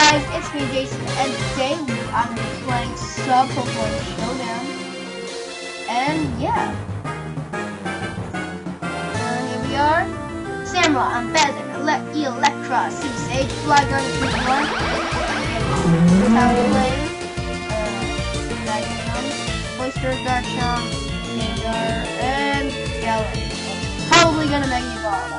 guys, it's me Jason, and today I'm playing Subpokemon Showdown. And yeah. Here we are. Samra, Ambassador, Electra, Sage, Flyguard, and Pokemon. Talonflame, Oyster, Garchomp, Gengar, and Gallade. Probably gonna Mega Evolve.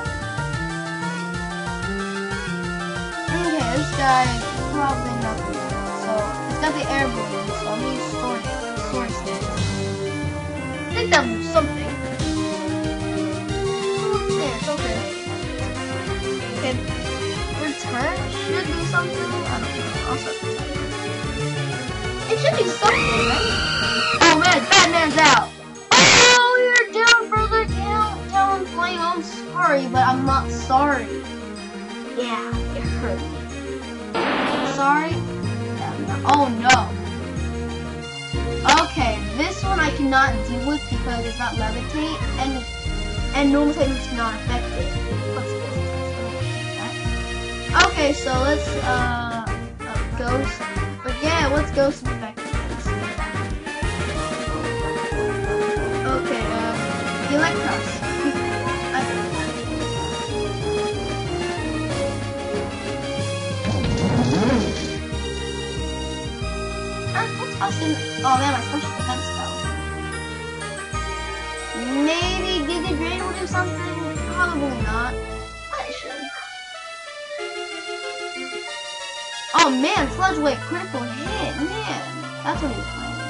Okay, this guy is probably not good. So, it's got the air balloon, so I'm gonna use Sword Stance. I think that was something. Yeah, it's okay. Okay, return should do something. I don't know. Also, it should do something, right? Oh man, Batman's out! Oh, you're down for the Talonflame. I'm sorry, but I'm not sorry. Yeah, it hurt me. Sorry? Oh no. Okay, this one I cannot deal with because it's not levitate and normal techniques cannot affect it. Okay, so let's Ghost. Forget what's Ghost affected. Okay, Electros. Oh man, my special defense fell. Maybe Giga Drain will do something? Probably not. But it should. Oh man, Sludge Wave critical hit. Man, that's what he's playing.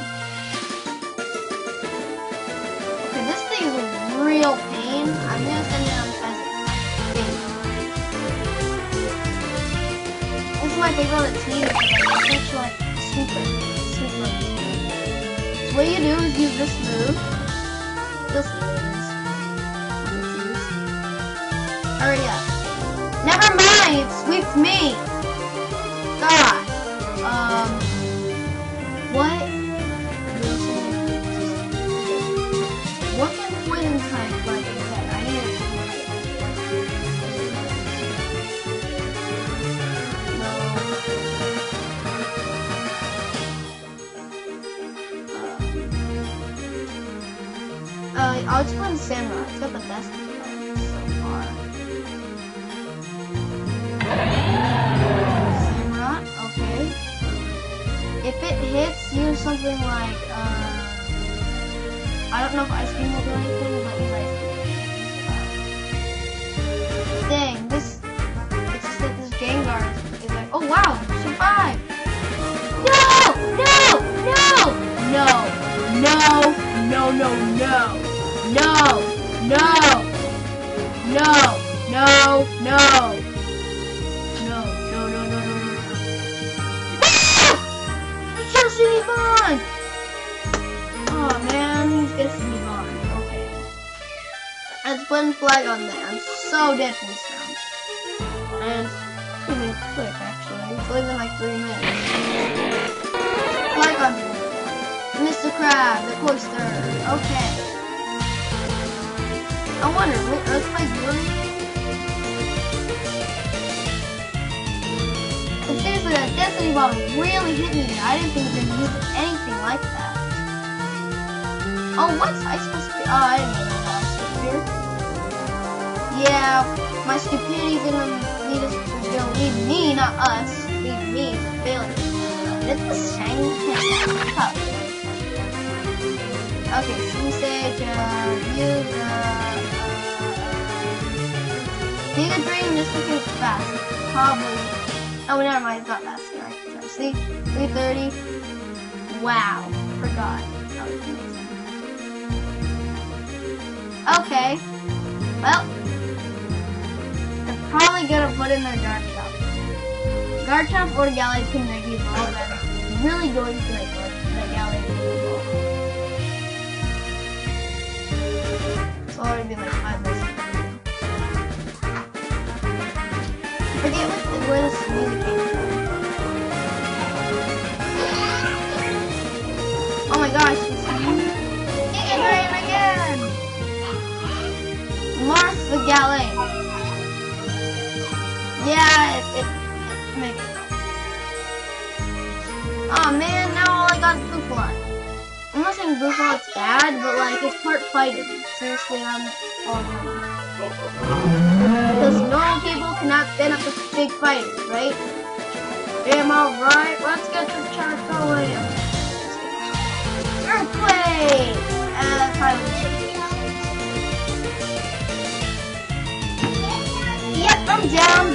Okay, this thing is a real pain. I'm gonna send it on Pheasant. This is my favorite team. It's such like super. So what you do is use this move. You'll see what it is. Hurry up. Never mind, it sweeps me. God. What? What can poison type like that? I need it. I'll just put in Samurai. It's got the best defense so far. Samurai, okay. If it hits, use something like, I don't know if Ice Beam will do anything, but use Ice Beam. Dang, it's just that this Gengar is like, oh wow, survive! He's gonna see me gone! Oh man, he's gonna see me gone. Okay. Let's put a flag on there. I'm so dead from this round. And it's really quick actually. It's only been like 3 minutes. Flag on there. Mr. Crab, the Cloister. Okay. I wonder, will Earthquake do anything? Seriously, that Destiny Ball really hit me there. I didn't think it was going to use anything like that. Oh, what's Ice Spear? Oh, I didn't know that Ice Spear. Yeah, my stupidity's gonna lead me, not us. Lead me to failure. It's the same thing. Okay, Sage, use Giga Drain just because it's fast. Probably. Oh, never mind, it's not fast. I can try. See? 330. Wow. Forgot. That was amazing. Okay. Well, they're probably gonna put in their Garchomp. Garchomp or Gallade can Mega Evolve. I'm really going to like the Gallade Mega Evolve. It's already been like 5 minutes. I forget where this music came from. Oh my gosh, it's Giga Drain again! Mars the Gallade. Yeah, it Mega Evolve. got Buffon. I'm not saying Buffon's bad, but like it's part fighting. Seriously, I'm all in. Because normal people cannot stand up to big fighters, right? Am I right? Let's get the chart going. Earthquake! Yep, I'm down.